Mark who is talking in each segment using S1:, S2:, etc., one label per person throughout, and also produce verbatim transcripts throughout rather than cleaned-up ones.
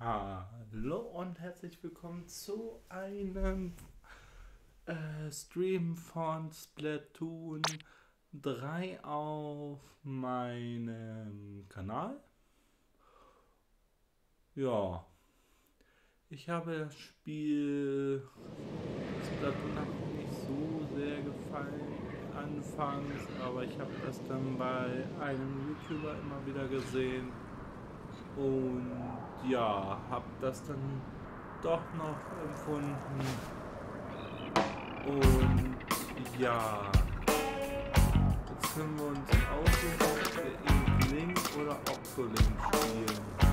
S1: Hallo und herzlich willkommen zu einem äh, Stream von Splatoon drei auf meinem Kanal. Ja, ich habe das Spiel Splatoon hat mir nicht so sehr gefallen anfangs, aber ich habe das dann bei einem YouTuber immer wieder gesehen. Und ja, hab das dann doch noch empfunden. Und ja, jetzt können wir uns aussuchen, ob wir Ink Link oder Octolink spielen.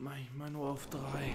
S1: Mach ich mal nur auf drei.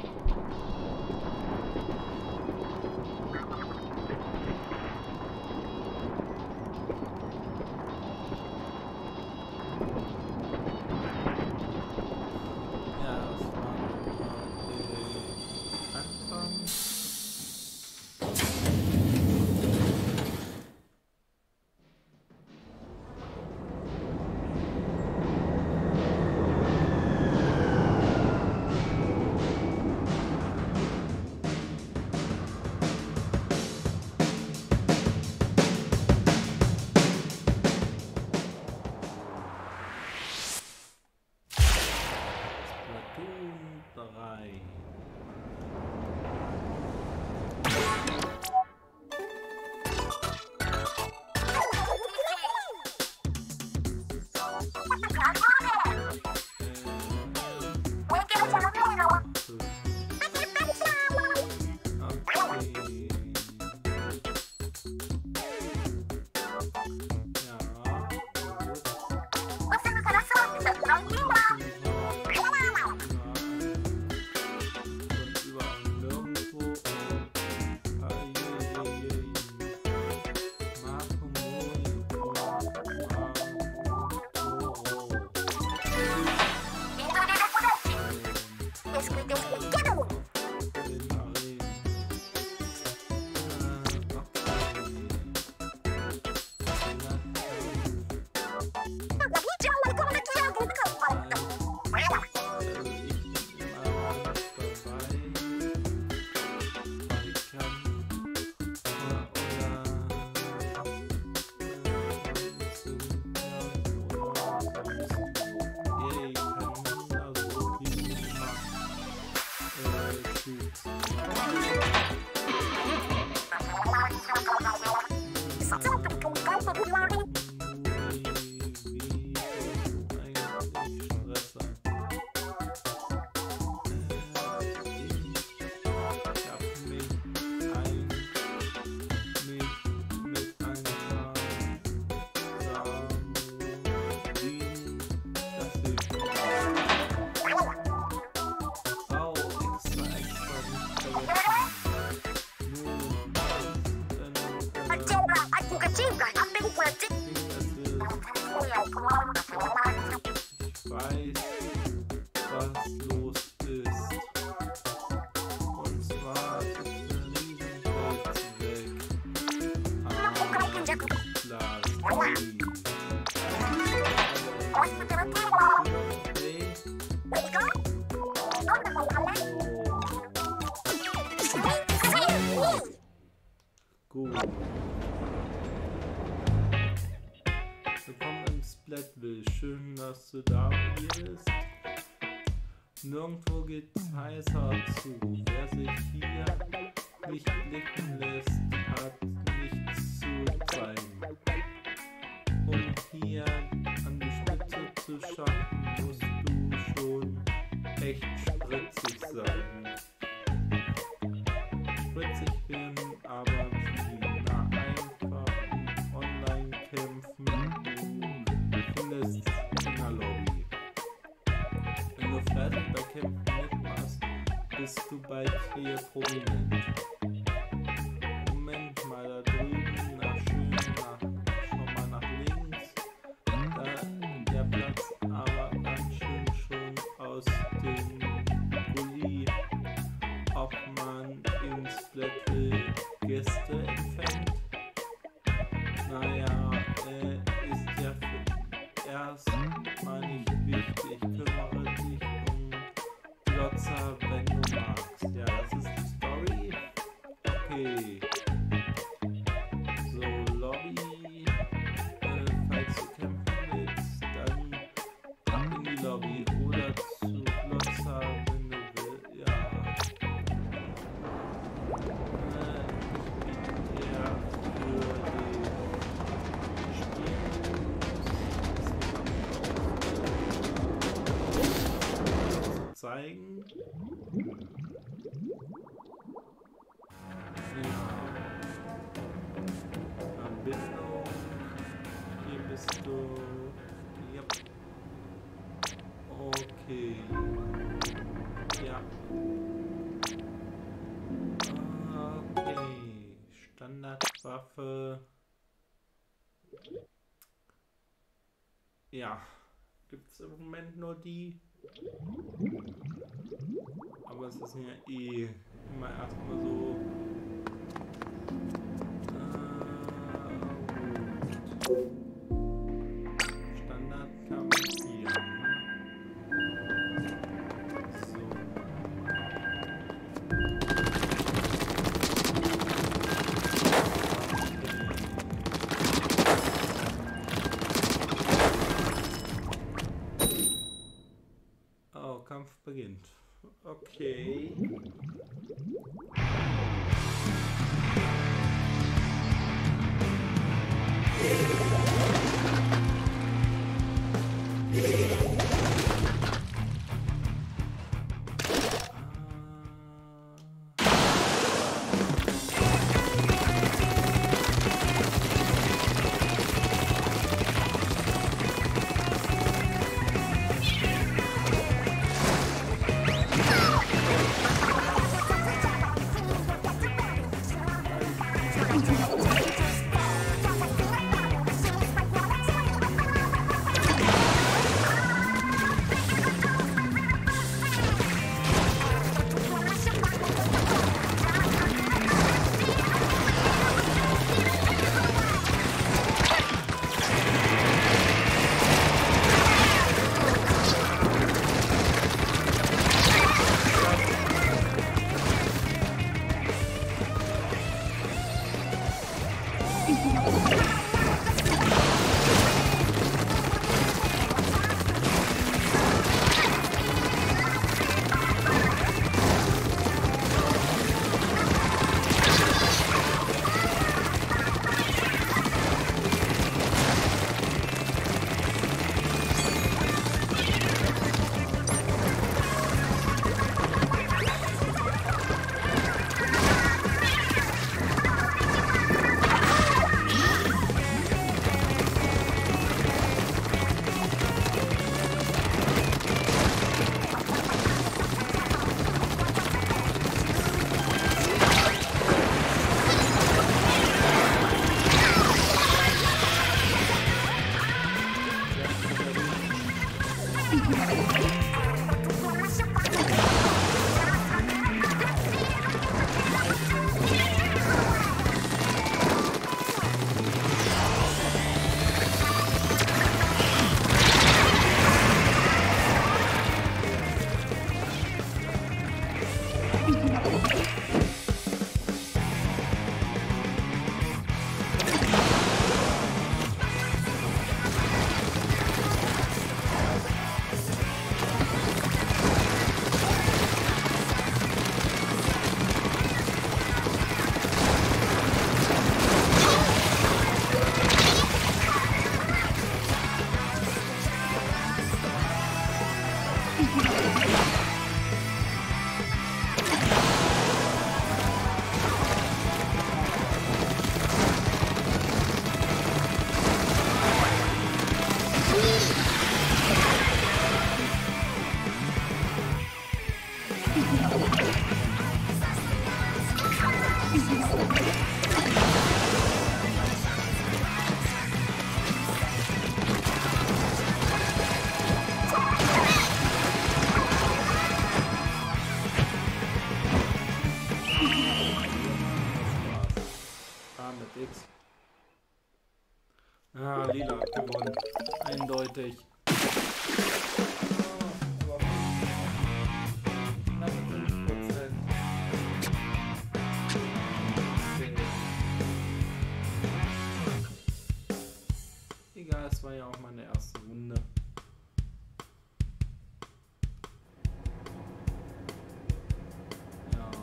S1: Gut. Willkommen im Splattville. Schön, dass du da bist. Nirgendwo geht's heißer zu. Wer sich hier nicht blicken lässt, hat nichts zu zeigen. Um hier an die Spitze zu schaffen, musst du schon echt spritzig sein. Spritzig bin, aber wie na einfachen Online-Kämpfen du findest in der Lobby. Wenn du fleißig bei Kämpfen mitmachst, bist du bald hier prominent. Moment mal, da drüben, nach schön, nach, schau mal nach links, da der Platz aber ganz schön schon aus dem Gully, ob man in Splattville Gäste empfängt. Naja, äh, ist ja für erst mal nicht wichtig, kümmere dich um Glotzer, wenn du magst. Ja, das ist die Story. Okay. So, Lobby. Äh, falls du kämpfen willst, dann ab in die Lobby oder zu Glotzer, wenn du willst. Ja. Äh, ich biete dir für den Spiel zu zeigen. Anbindung. Hier bist du. Yep. Okay. Ja. Okay. Standardwaffe. Ja. Gibt es im Moment nur die. Aber es ist ja eh immer erstmal so. Äh, Standardkampf hier. So. Oh, Kampf beginnt. Okay. Ah, Lila hat gewonnen. Eindeutig. Egal, es war ja auch meine erste Runde. Ja.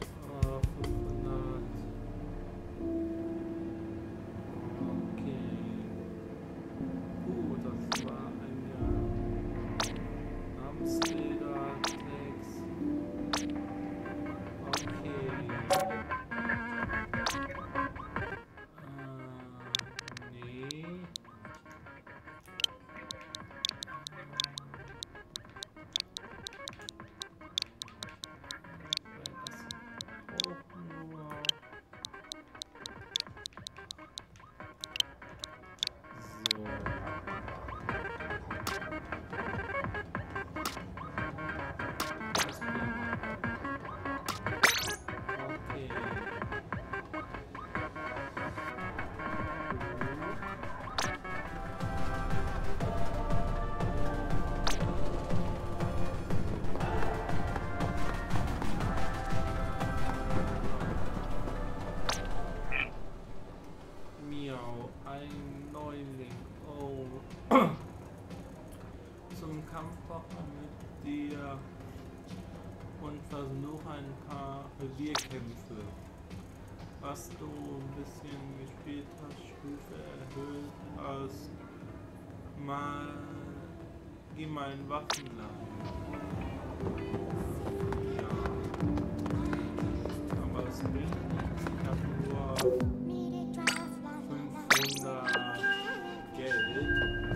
S1: Ah, fünfhundert. Okay. zum Kampfkocher mit dir und versuche ein paar Revierkämpfe. Was du ein bisschen gespielt hast, Stufe erhöht hast, mal geh mal in Waffenladen. Ja, aber es bringt nichts, ich habe nur fünfhundert Geld.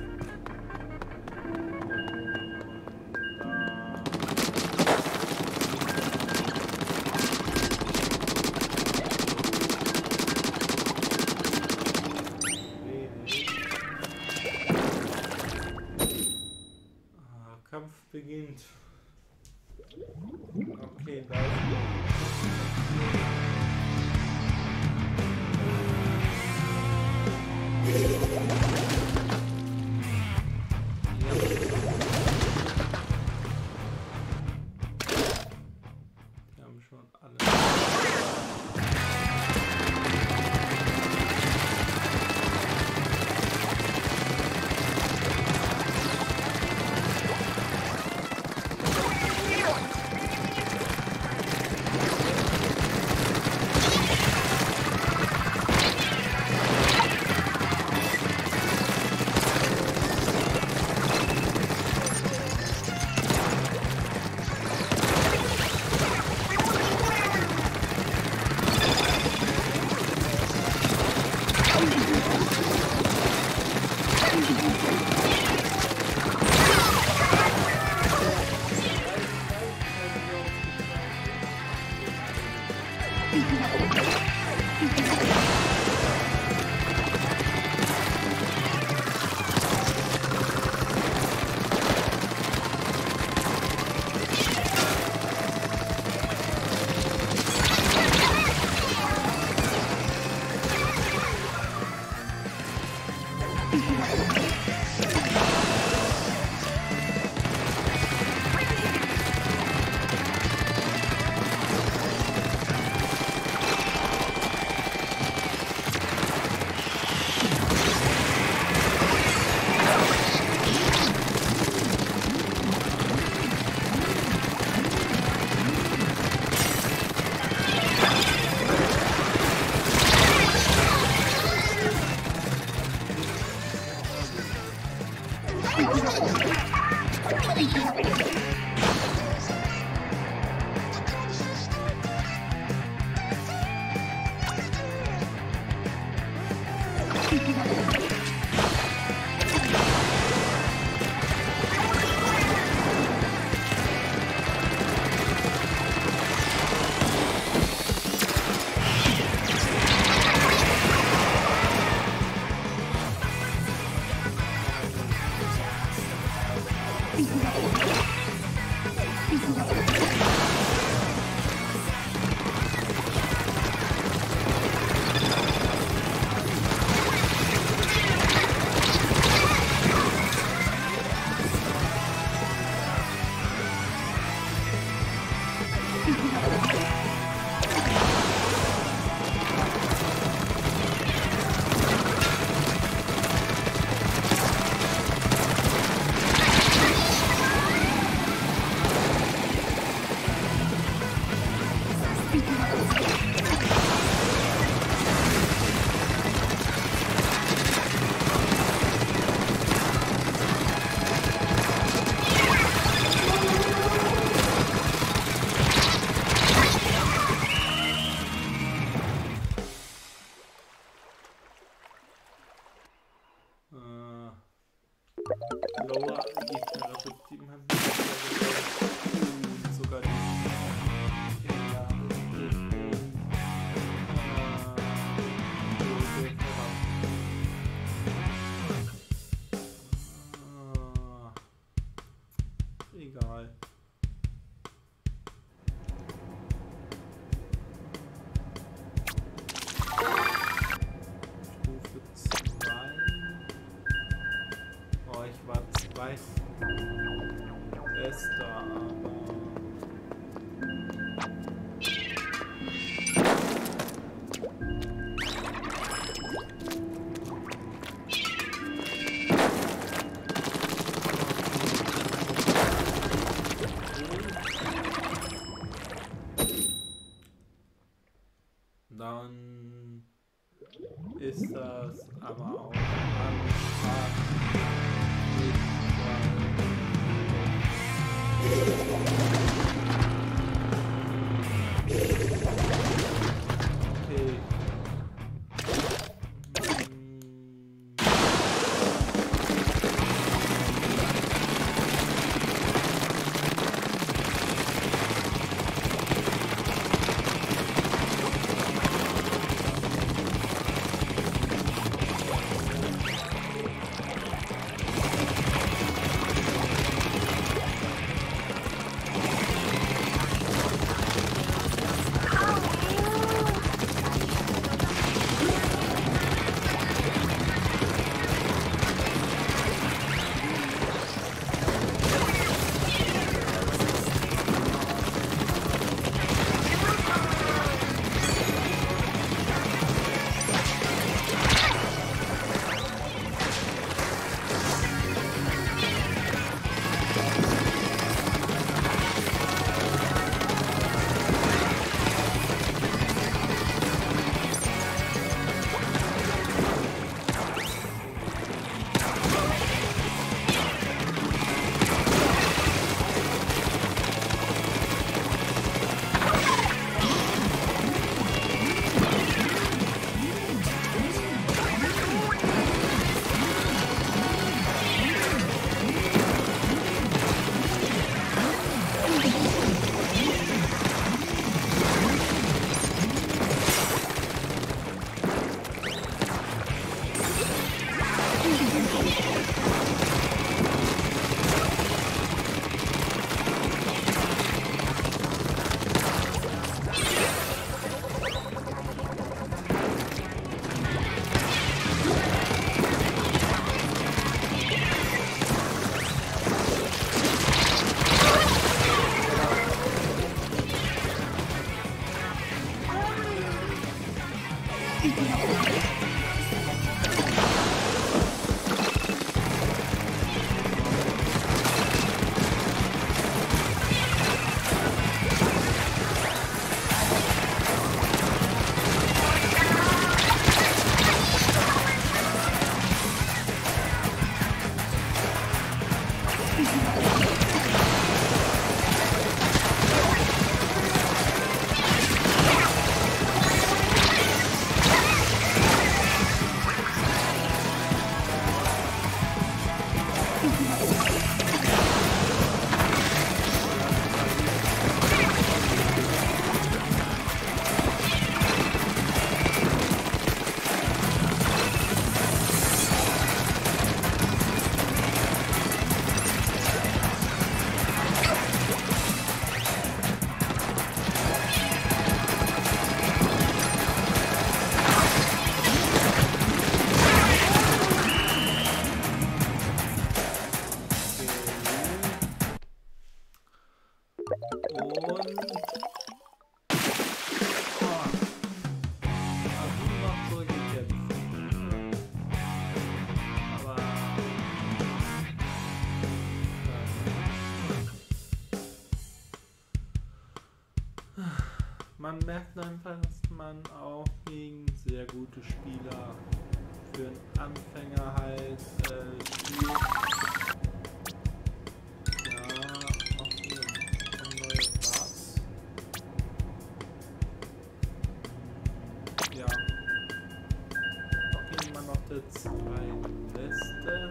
S1: Kampf beginnt. Okay, da die haben schon alle. Lower Gitarre sieben hat und sogar die ja, äh, egal. Stufe zwei. Oh, ich war zwei Bester, aber Man merkt einfach, dass man auch gegen sehr gute Spieler für einen Anfänger halt äh, spielt. Ja, auch hier kommen neue Parts. Ja. Auch hier immer noch der zweitbeste.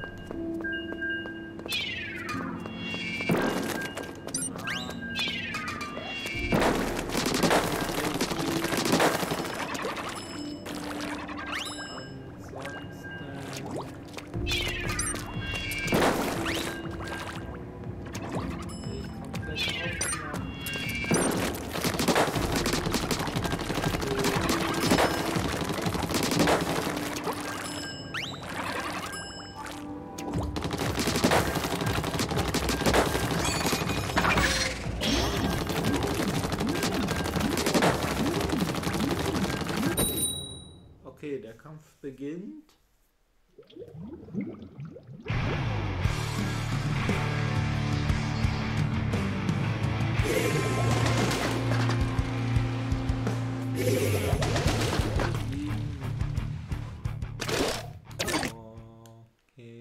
S1: Okay, der Kampf beginnt. Okay.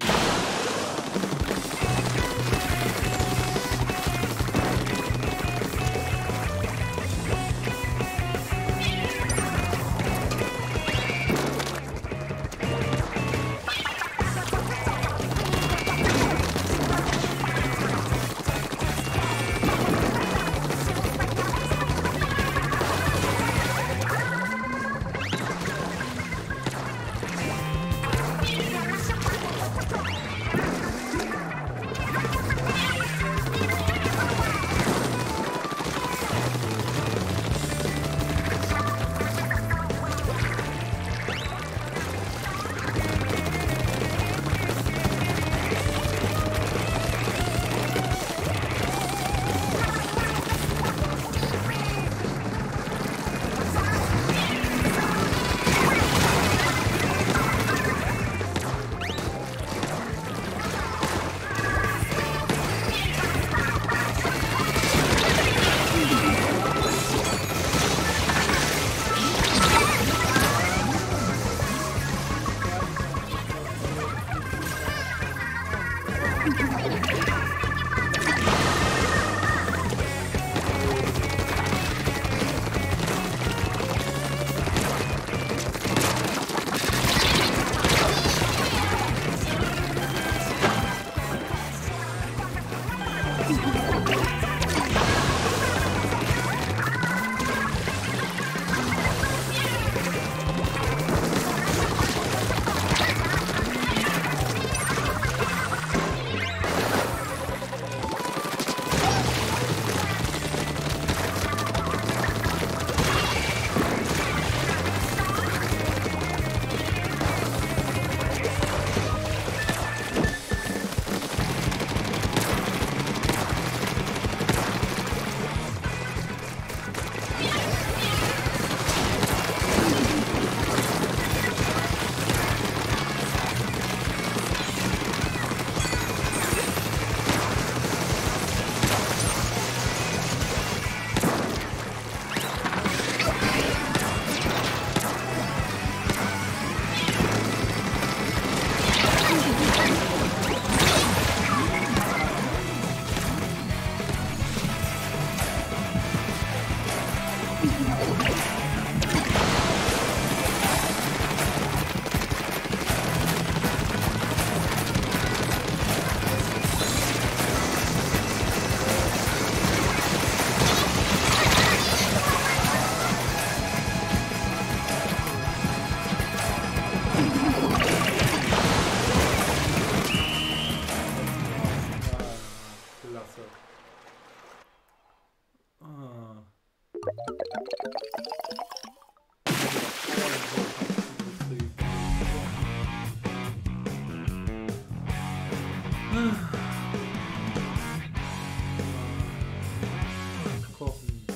S1: Kochen.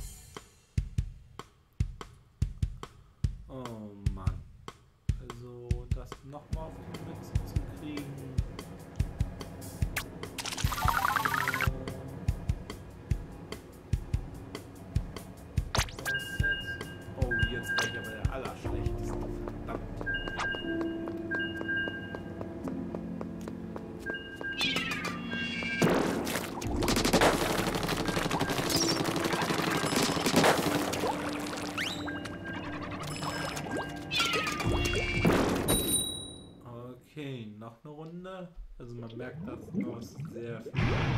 S1: Oh Mann. Also das nochmal auf die Mütze zu kriegen. Oh, jetzt war ich aber der Allerschlechteste. Verdammt. Okay, noch eine Runde. Also man merkt, dass noch sehr viel.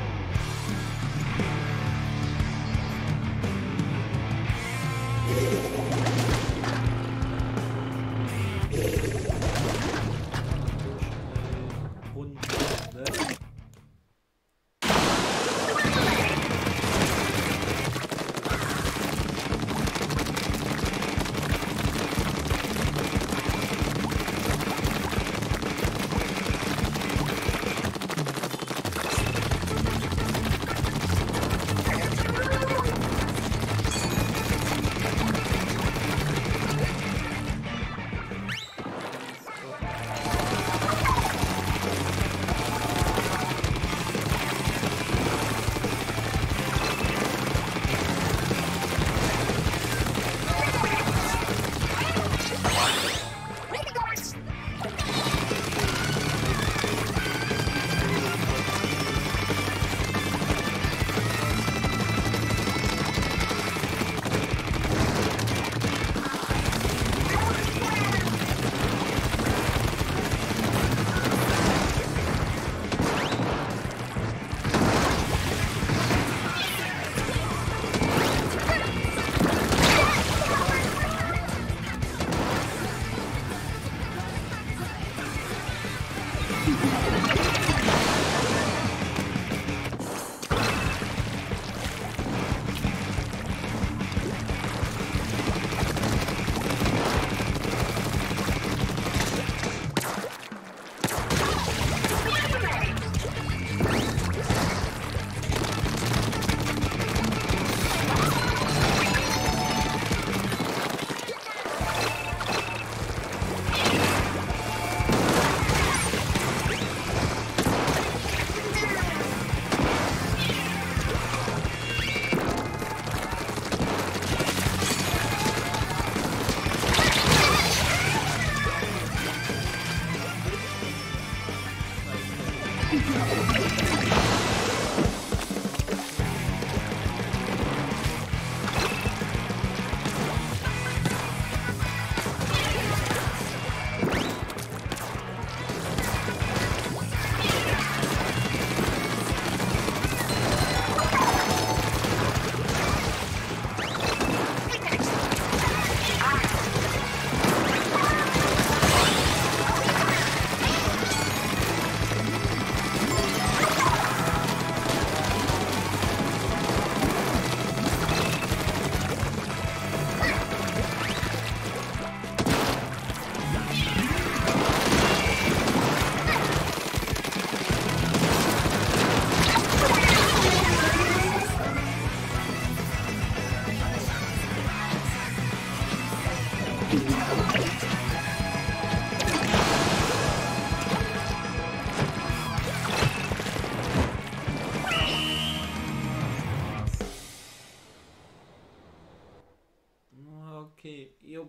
S1: Okay, jupp.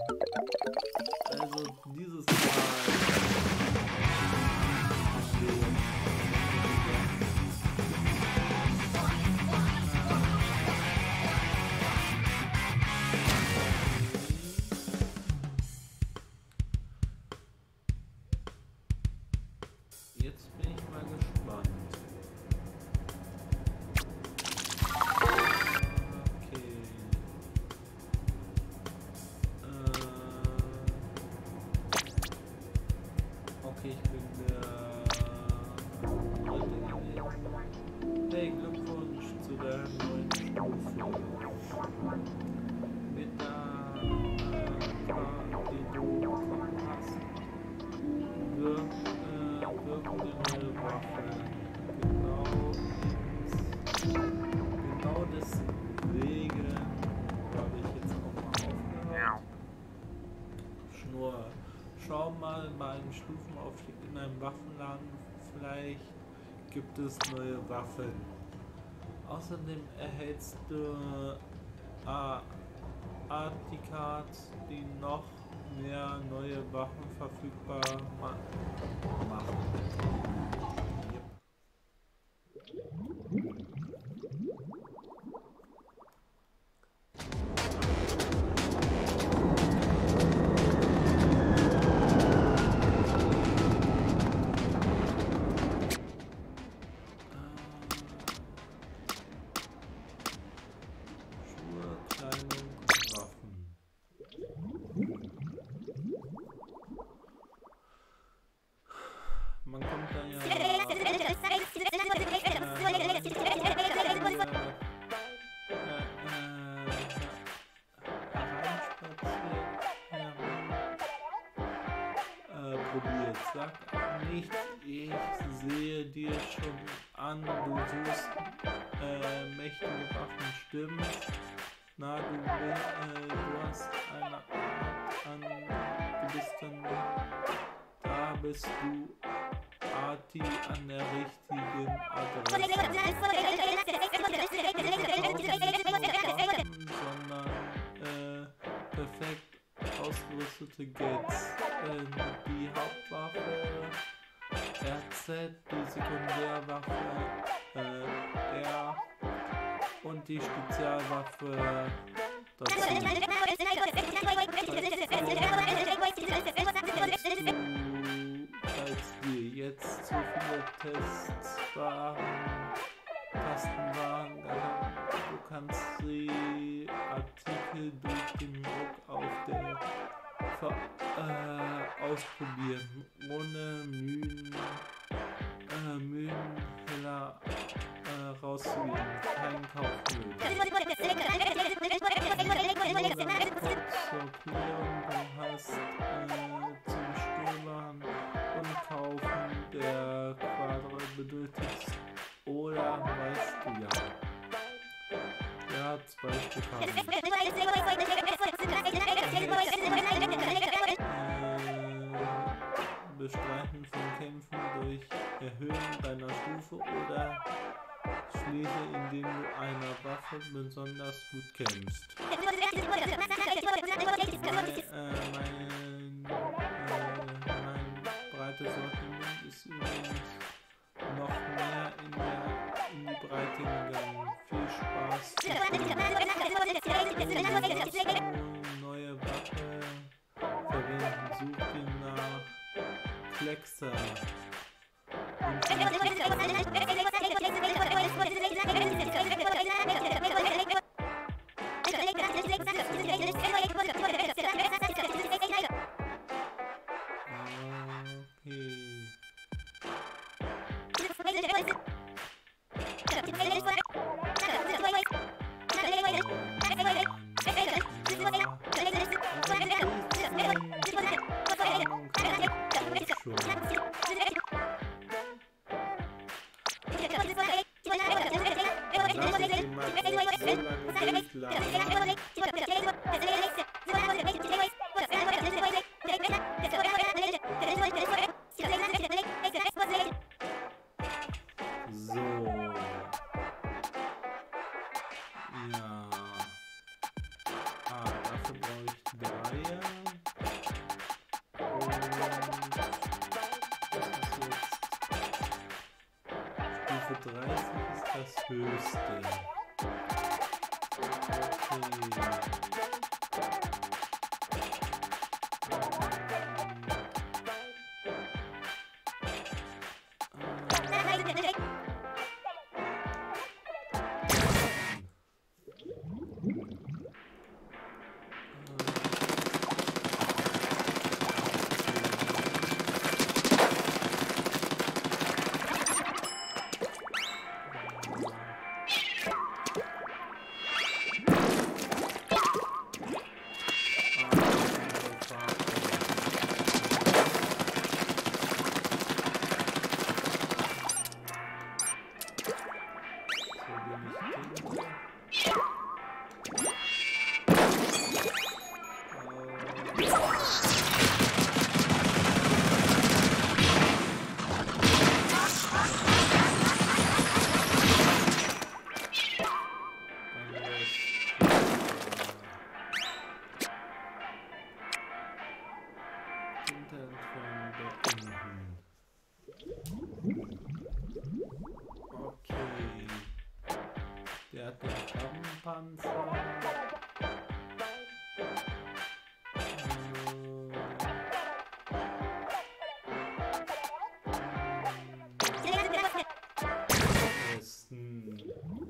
S1: Also dieses Mal. Jetzt bin ich mal gespannt. Okay, ich bin der... Hey, Glückwunsch zu der neuen Stufe. Mit der Torpedo-Kompass wirkt, äh, wirkt eine Waffe genau ins, genau deswegen habe ich jetzt auch mal aufgehört. Schnur, schau mal bei einem Stufenaufstieg in einem Waffenladen, vielleicht gibt es neue Waffen. Außerdem erhältst du äh, Articards, die noch mehr neue Waffen verfügbar ma machen. Yep. Man kommt da ja äh, äh, probiert. Sag nicht, ich sehe dir schon an, du suchst äh, mächtige Waffen, stimmt's? Na, du, äh, du hast eine Art an, du bist dann, da bist du Arti an der richtigen Adresse. Sondern äh, perfekt ausgerüstete Gates. Äh, die Hauptwaffe R Z, die Sekundärwaffe äh, R und die Spezialwaffe dazu. Falls wir jetzt zu viele Tests waren, Tasten waren, du kannst die Artikel durch den Druck auf der Ver äh, ausprobieren, ohne Mühen, äh, Mühenheller äh, rauszuwählen. Kein Kauf nötig. Zur Klärung, du hast äh, zum Stöbern und Kaufen der Quadre benötigst, oder weißt du ja. Ja, zwei Stück haben. Bestreiten von Kämpfen durch Erhöhen deiner Stufe oder schließe, indem du einer Waffe besonders gut kämpfst. Mein, äh, mein, äh, mein breites Sortiment ist übrigens noch mehr in, der, in die Breite gegangen. Viel Spaß. Neue Waffe verwenden. Such ihn nach Kleckser. dreißig ist das höchste. Panzer. Westen.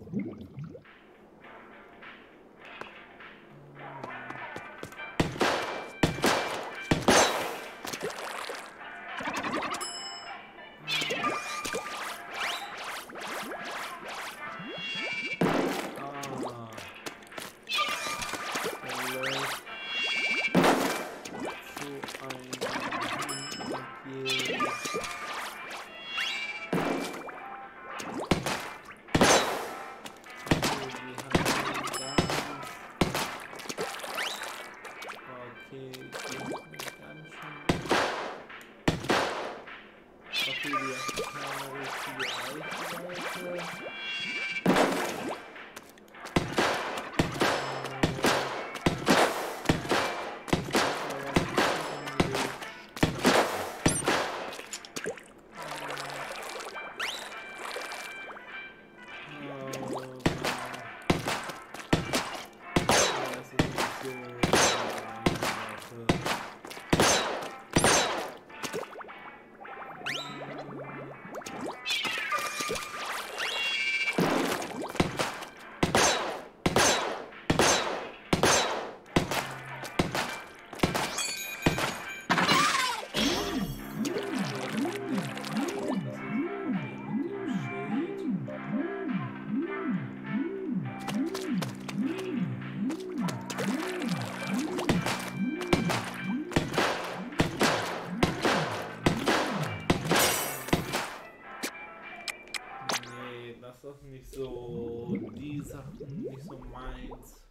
S1: Nicht so, die Sachen nicht so meins.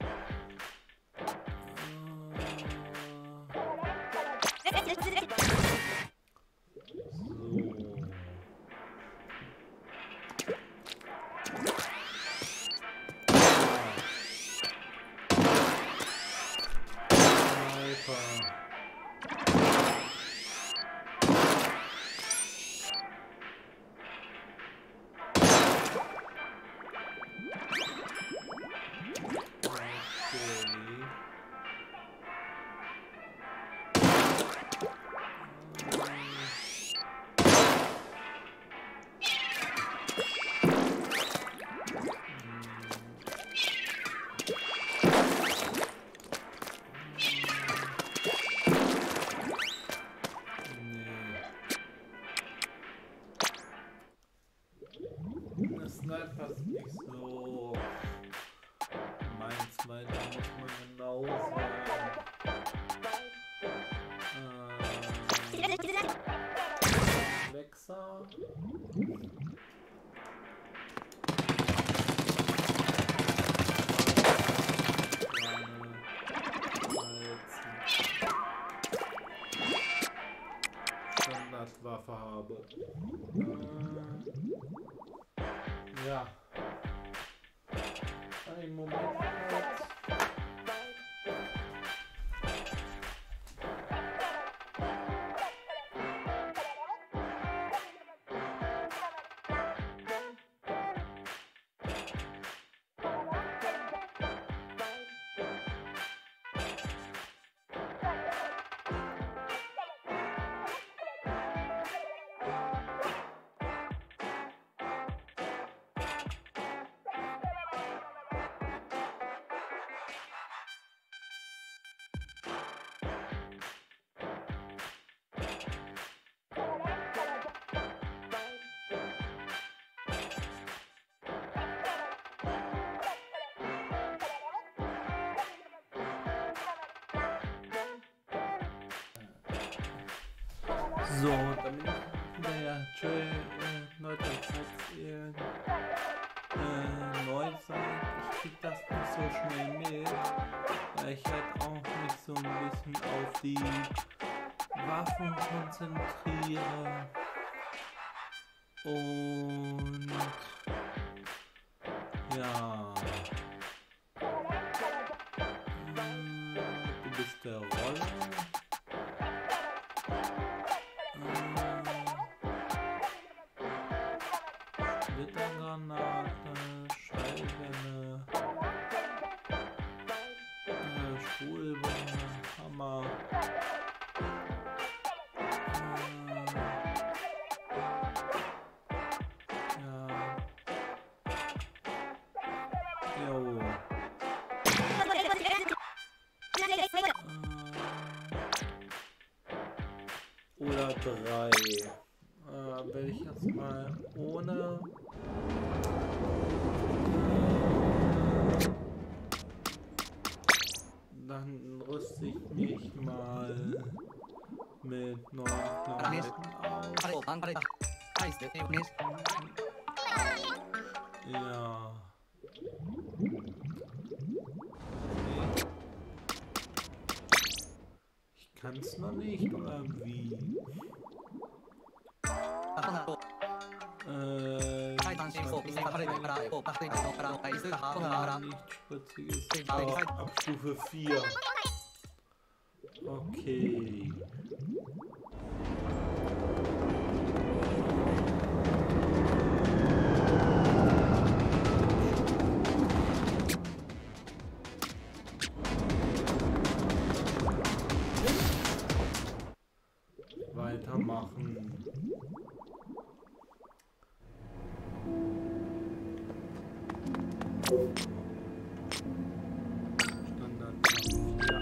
S1: Sniper ist nicht so meins, weil da muss man genau sein. Äh, Wechsel. Standardwaffe habe. Äh, Ja. Einen Moment kurz. So, damit ich wieder ja schön äh, Leute, falls ihr äh, neu seid, ich krieg das nicht so schnell mit, weil ich halt auch mich so ein bisschen auf die Waffen konzentriere und ja, hm, du bist der Roller. Splittergranate, Schallwelle, drei. Äh, werde ich jetzt mal ohne... Dann rüste ich mich mal mit neuen Klamotten auf. Ja. Ich kann es noch nicht, oder wie? Äh, nichts Spritziges. Aber ab Stufe vier. Okay. Weitermachen. Standardkampf, ja.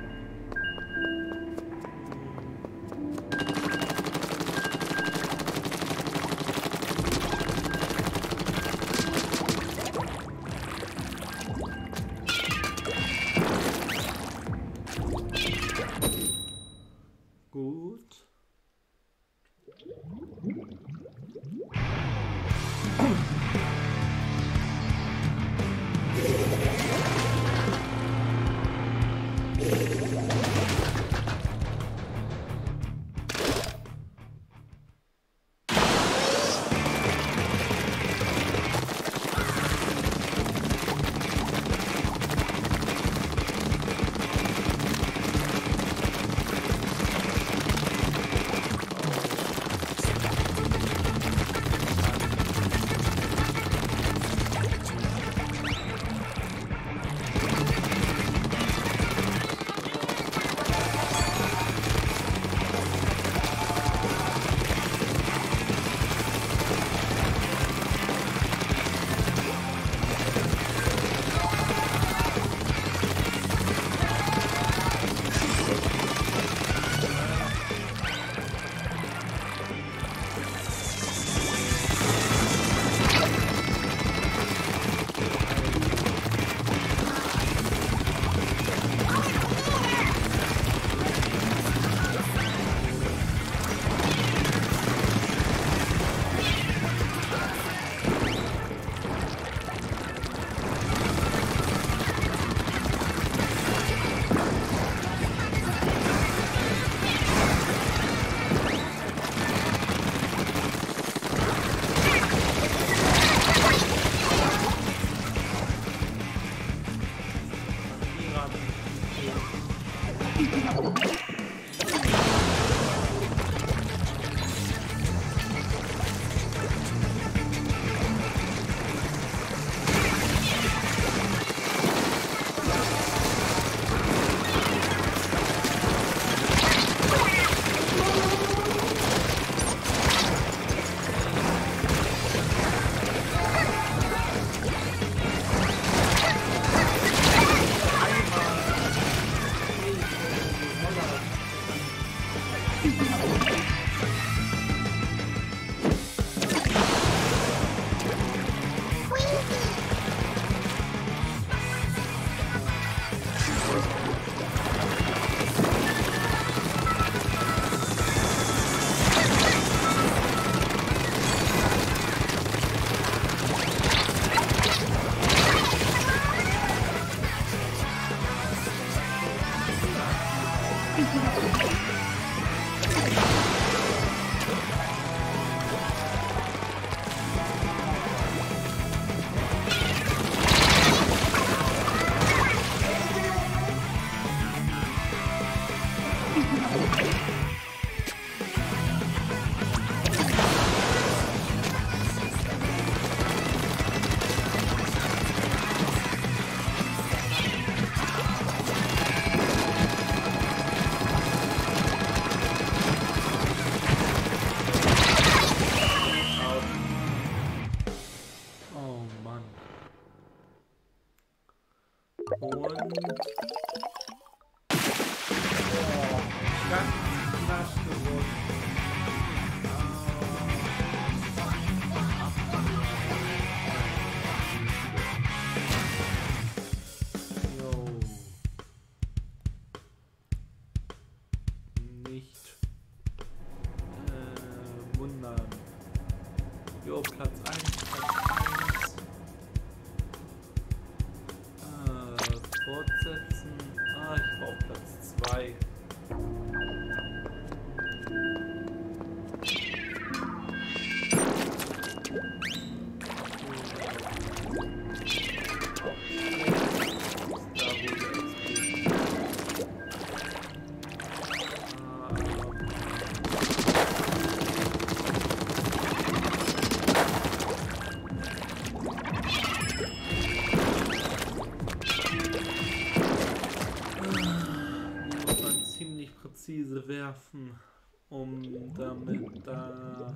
S1: Gut. Ganz knapp gewonnen. nerven, um damit da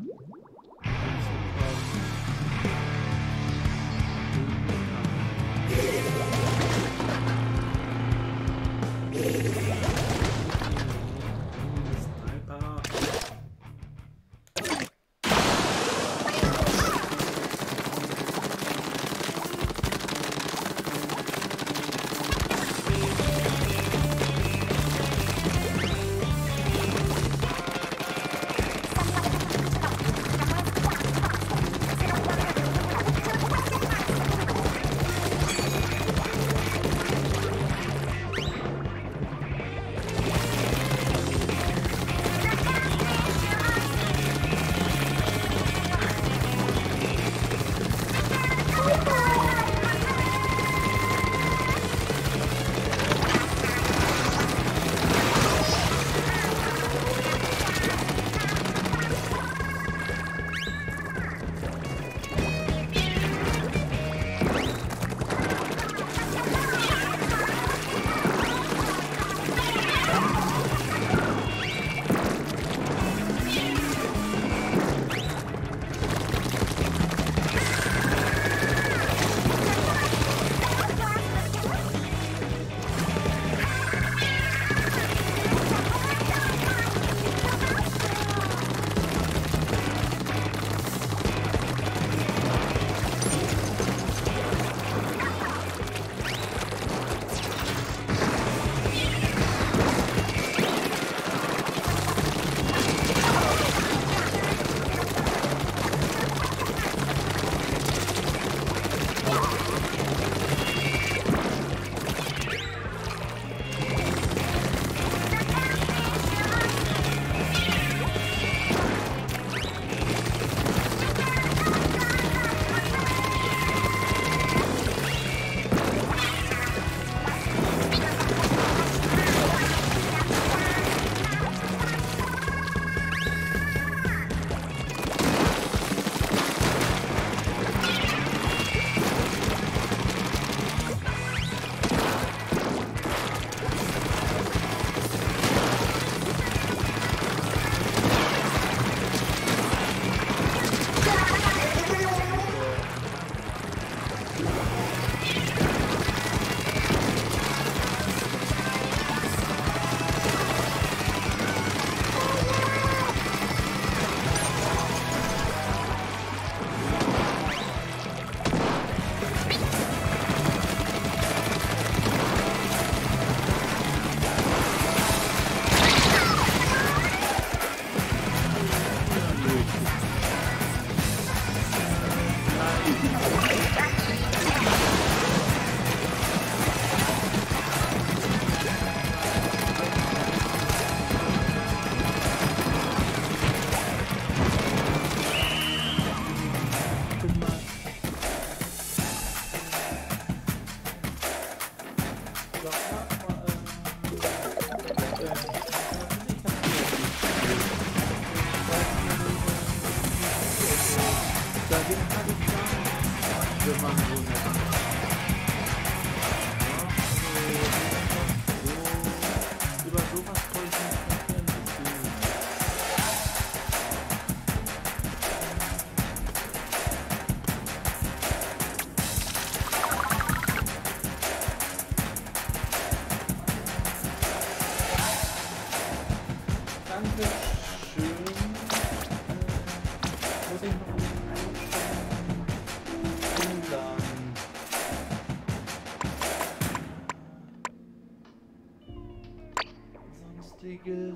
S2: sonstiges.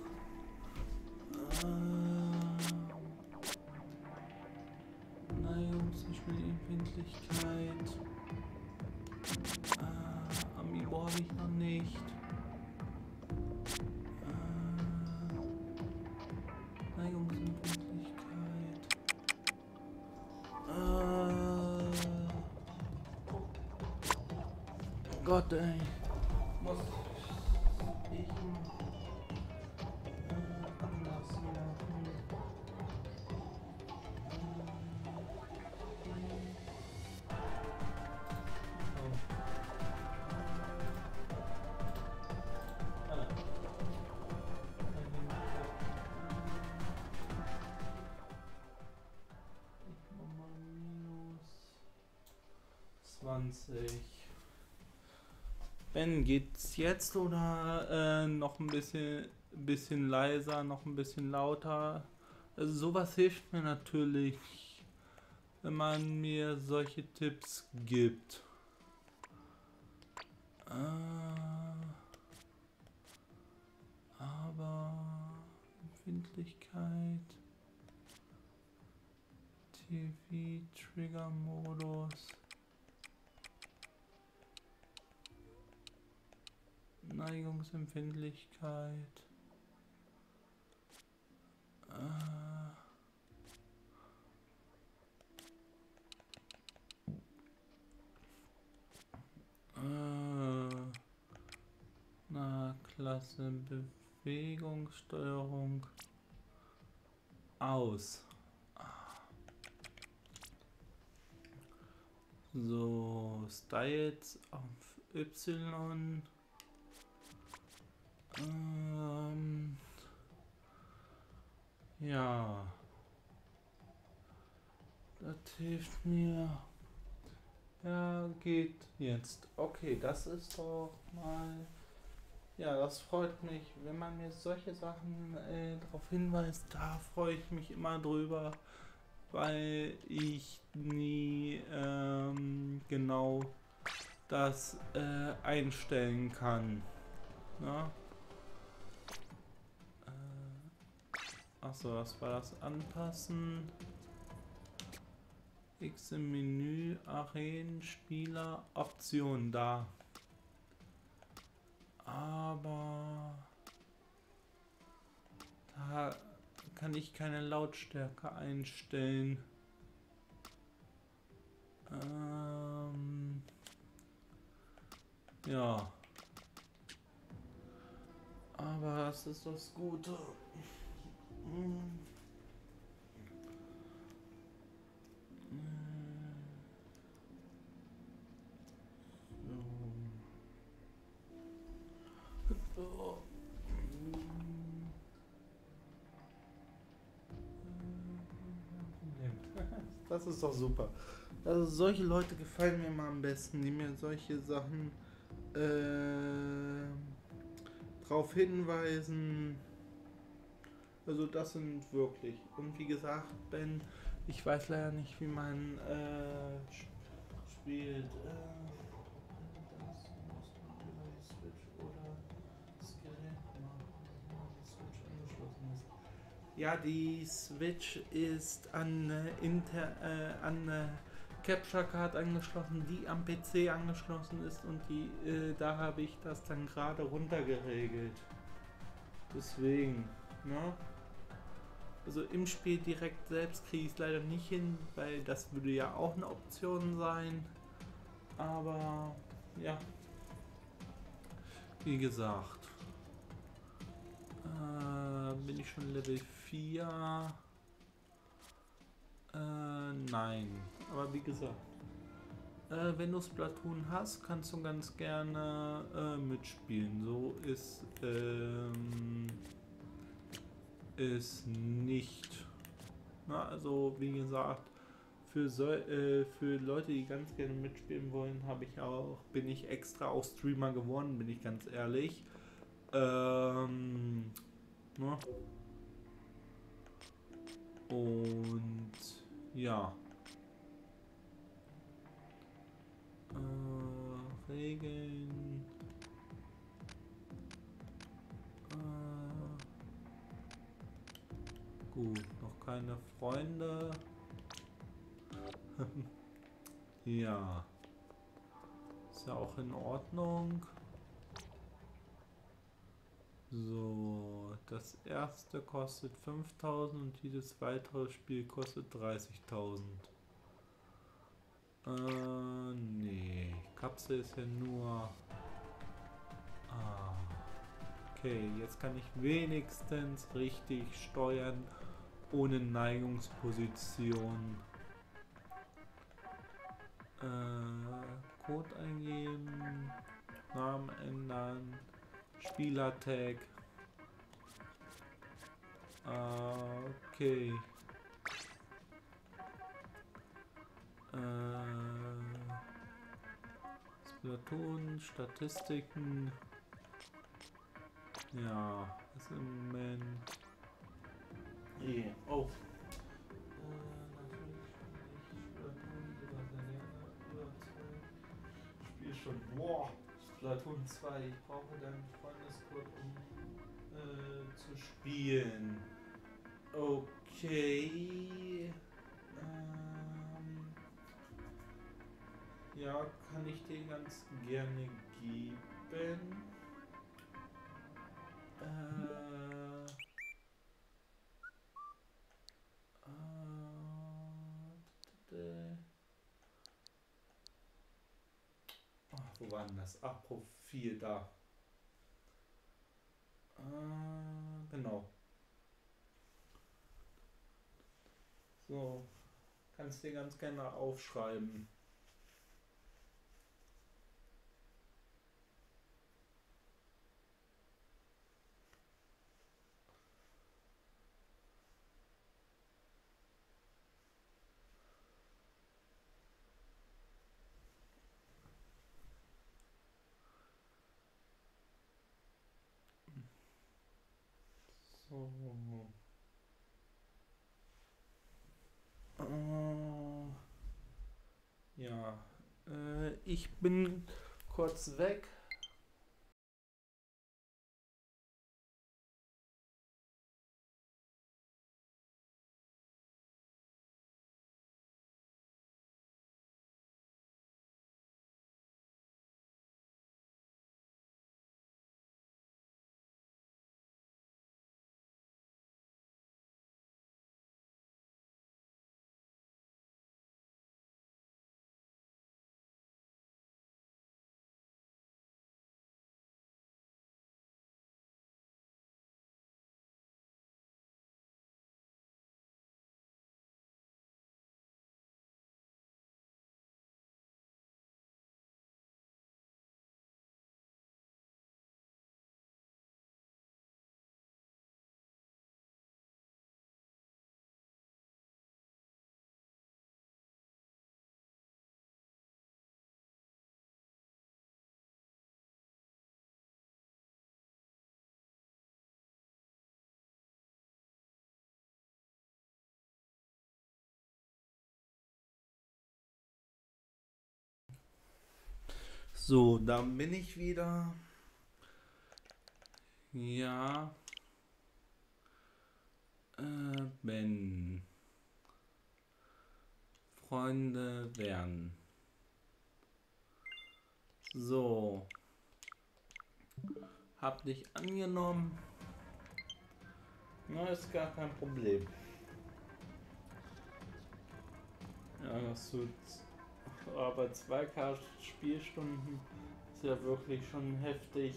S2: Äh, Neigungsempfindlichkeit. Äh, Amiibo habe ich noch nicht. Äh, Neigungsempfindlichkeit. Äh, Gott, ey. Muss ich äh, anders machen.
S1: fünfundzwanzig. Ben, geht's jetzt oder äh, noch ein bisschen, bisschen leiser, noch ein bisschen lauter? Also sowas hilft mir natürlich, wenn man mir solche Tipps gibt. Äh, aber Empfindlichkeit, T V-Trigger-Modus, Neigungsempfindlichkeit. Äh, äh, na, Klasse, Bewegungssteuerung aus. So, Styles auf Y. Ähm, ja. Das hilft mir. Ja, geht jetzt. Okay, das ist doch mal. Ja, das freut mich. Wenn man mir solche Sachen äh, darauf hinweist, da freue ich mich immer drüber, weil ich nie ähm, genau das äh, einstellen kann. Na? Äh, achso, was war das? Anpassen. X im Menü, Arenen, Spieler, Optionen da. Aber da kann ich keine Lautstärke einstellen. Ähm, ja. Aber das ist das Gute. Hm. So. Das ist doch super. Also solche Leute gefallen mir immer am besten, die mir solche Sachen äh, drauf hinweisen. Also das sind wirklich. Und wie gesagt, Ben, ich weiß leider nicht, wie man äh, spielt. Äh, das muss man über die Switch oder das Gerät machen, wenn die Switch angeschlossen ist. Ja, die Switch ist an äh, Inter, äh, an äh, Capture Card angeschlossen, die am P C angeschlossen ist und die äh, da habe ich das dann gerade runtergeregelt. Deswegen, ne? Also im Spiel direkt selbst kriege ich es leider nicht hin, weil das würde ja auch eine Option sein. Aber ja, wie gesagt, äh, bin ich schon Level vier? Äh, nein, aber wie gesagt, äh, wenn du Splatoon hast, kannst du ganz gerne äh, mitspielen. So ist ähm, ist nicht. Na, also wie gesagt, für, so, äh, für Leute, die ganz gerne mitspielen wollen, habe ich auch, bin ich extra auch Streamer geworden, bin ich ganz ehrlich. Ähm, ne? Und ja. Äh, Regeln. Äh, gut, noch keine Freunde. Ja. Ist ja auch in Ordnung. So, das erste kostet fünftausend und jedes weitere Spiel kostet dreißigtausend. Äh, nee. Kapsel ist ja nur... Ah. Okay, jetzt kann ich wenigstens richtig steuern, ohne Neigungsposition. Äh, Code eingeben, Namen ändern, Spielertag. Äh, okay. Äh, Splatoon, Statistiken. Ja, ist im Moment. Nee. Oh. Spiel schon. Boah. Splatoon zwei. Ich brauche deinen Freundescode, um äh, zu spielen. Okay. Ähm, ja, kann ich dir ganz gerne geben. Äh, äh, Ach, wo war denn das? Ach, Profil da. Äh, genau. So, kannst dir ganz gerne aufschreiben. So. Äh, ja, äh, ich bin kurz weg. So, da bin ich wieder. Ja. Äh, Ben. Freunde werden. So. Hab dich angenommen. Na, ist gar kein Problem. Ja, das tut. Aber zwei K Spielstunden ist ja wirklich schon heftig.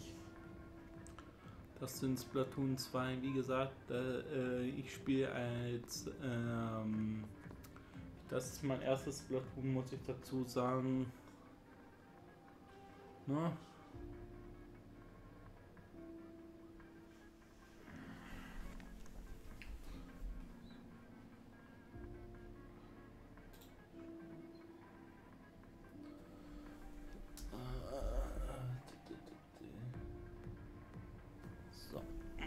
S1: Das sind Splatoon zwei. Wie gesagt, äh, ich spiele als. Ähm, das ist mein erstes Splatoon, muss ich dazu sagen. Ne? So.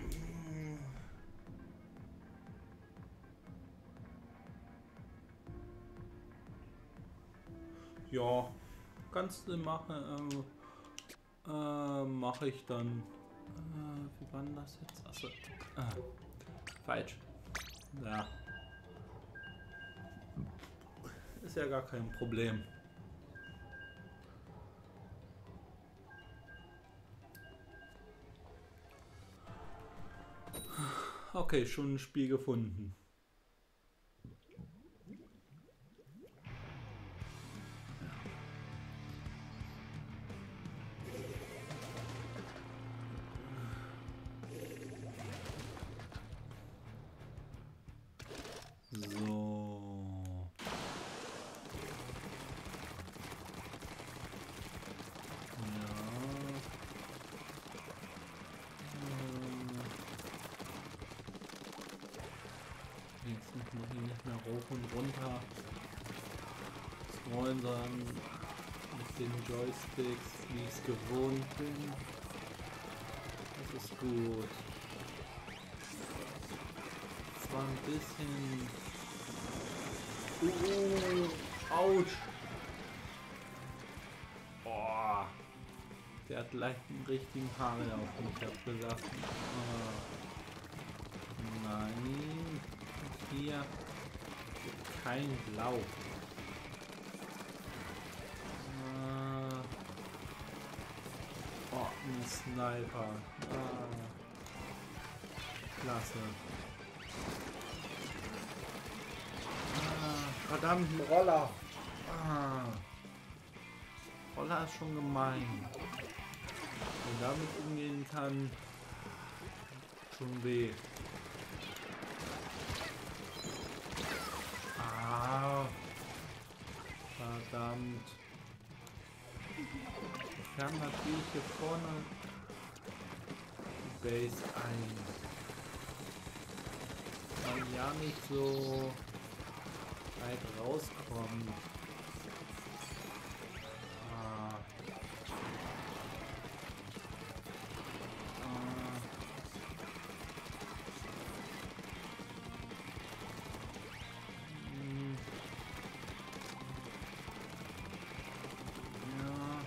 S1: Ja, kannst du machen. Äh, äh, mache ich dann. Äh, wie war denn das jetzt? Achso. Ah, falsch. Ja. Ist ja gar kein Problem. Okay, schon ein Spiel gefunden. So. Jetzt muss ich nicht mehr hoch und runter scrollen, sondern mit den Joysticks, wie ich es gewohnt bin. Das ist gut. Zwar ein bisschen... Uh, ouch! Oh, der hat leicht einen richtigen Hagel auf mich abgelassen. Oh. Nein, hier kein Blau. Ah. Oh, ein Sniper. Ah. Klasse. Ah, verdammt, ein Roller. Ah. Roller ist schon gemein. Wer damit umgehen kann, schon weh. Ah, verdammt. Ich kann natürlich hier vorne die Base ein. Man ja nicht so weit rauskommt. Ah. Ah. Hm. Ja.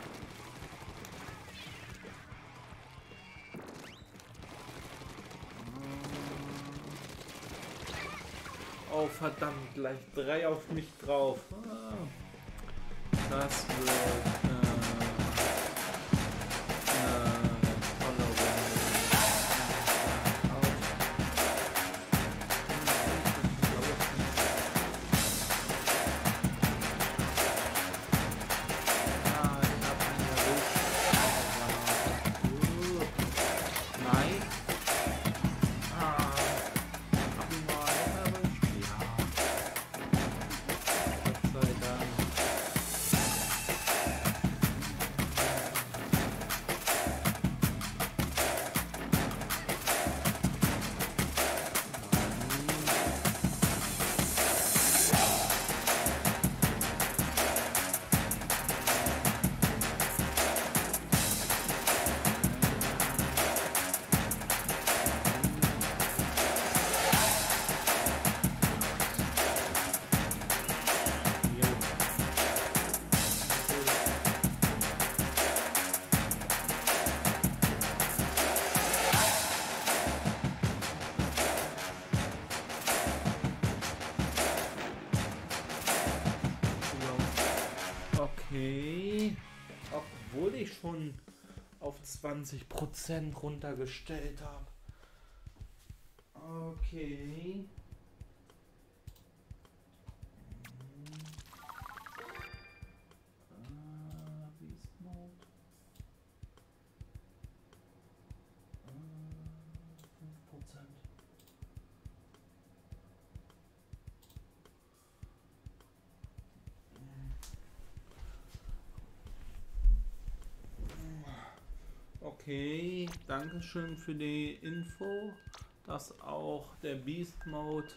S1: Oh verdammt, gleich drei auf mich drauf. Ah. Das wird äh, äh, tolle Runde. Ah, ich hab einen erwischt. Nein. Ah, hab ihn mal erwischt. Ja. Gott sei Dank. Okay, obwohl ich schon auf zwanzig Prozent runtergestellt habe. Okay. Ah, Beast Mode. Ah, fünf Prozent. Okay, danke schön für die Info, dass auch der Beast Mode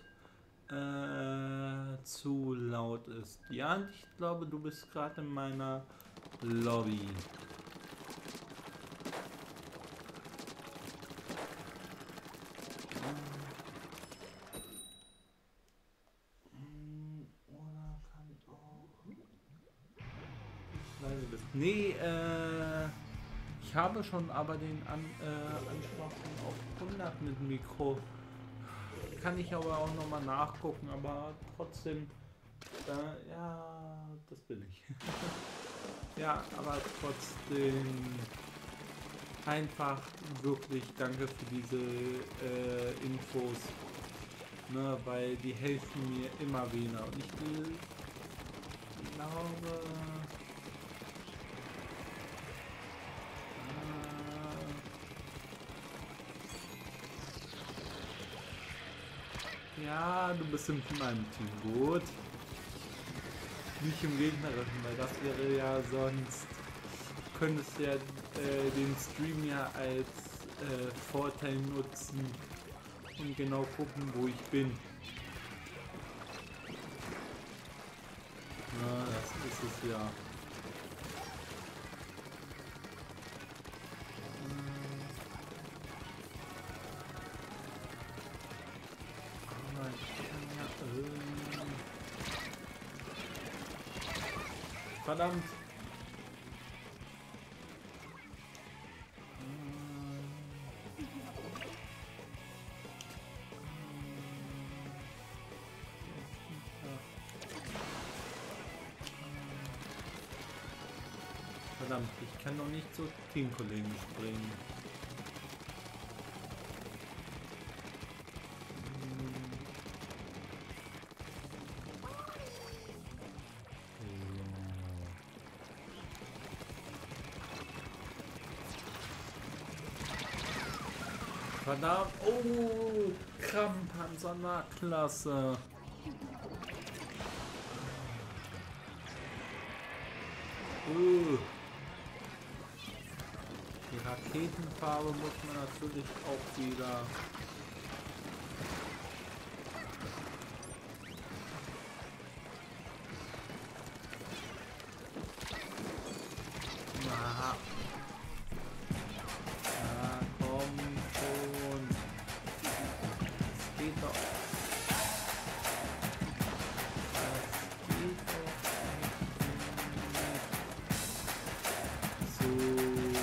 S1: äh, zu laut ist. Ja, ich glaube, du bist gerade in meiner Lobby. Oder kann auch... Leise bist. Nee, äh... ich habe schon aber den An äh, Anschlag auf hundert mit Mikro. Kann ich aber auch nochmal nachgucken, aber trotzdem, äh, ja, das bin ich. Ja, aber trotzdem einfach wirklich danke für diese äh, Infos, ne, weil die helfen mir immer wieder. Und ich will, glaube... Ja, du bist in meinem Team, gut. Nicht im gegnerischen, weil das wäre ja sonst... Könntest ja äh, den Stream ja als äh, Vorteil nutzen und genau gucken, wo ich bin. Ja, das ist es ja. Verdammt. Verdammt, ich kann doch nicht zu Teamkollegen springen. Verdammt, oh, Krabbenpanzer na klasse. Uh. Die Raketenfarbe muss man natürlich auch wieder. Na. Ja, komm schon. Das geht doch. Das geht doch nicht. So.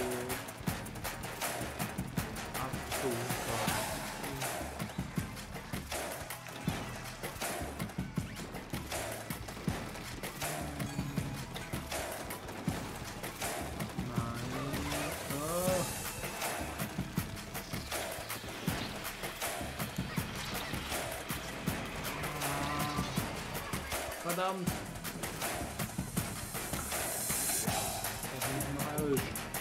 S1: Verdammt! Das ist ein Falsch.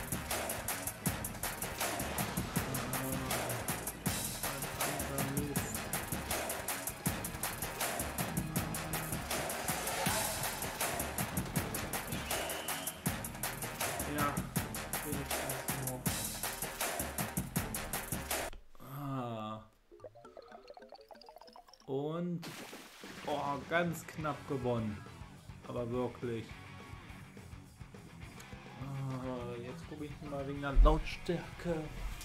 S1: Verdammter Mist. Ja, wenigstens noch. Ah. Und oh, ganz knapp gewonnen. Aber wirklich. Ah, jetzt gucke ich mal wegen der Lautstärke.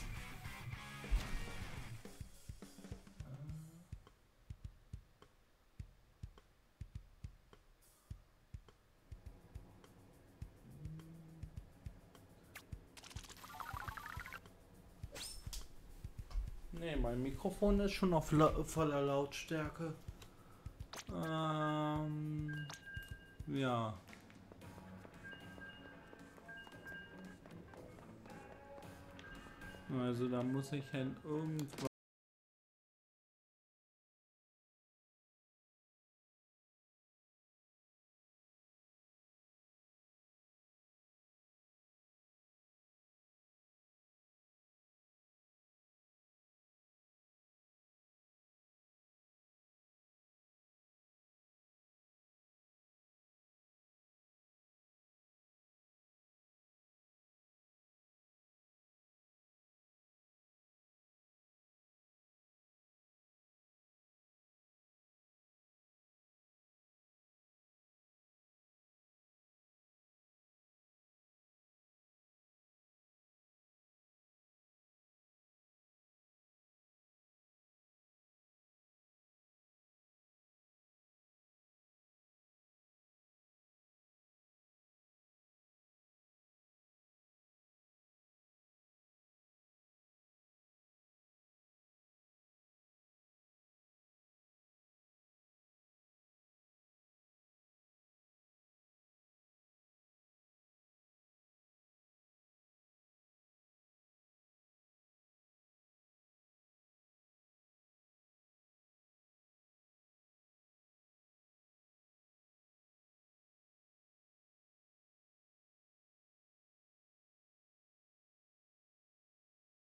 S1: Ne, mein Mikrofon ist schon auf la voller Lautstärke. Ähm, ja. Also da muss ich dann irgendwann